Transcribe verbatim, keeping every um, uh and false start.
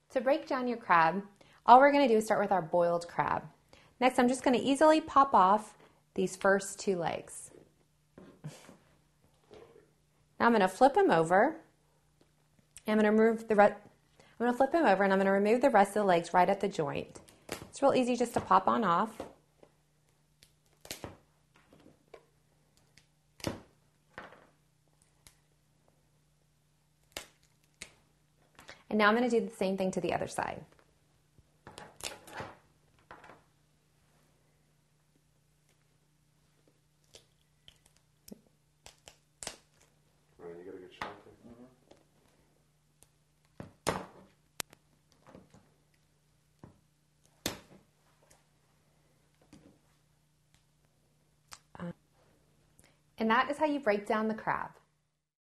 To break down your crab, all we're going to do is start with our boiled crab. Next, I'm just going to easily pop off these first two legs. Now I'm going to flip them over. I'm going to remove the re- I'm going to flip them over and I'm going to remove the rest of the legs right at the joint. It's real easy just to pop on off. And now I'm going to do the same thing to the other side. Ryan, you got a good shot there? Mm-hmm. And that is how you break down the crab.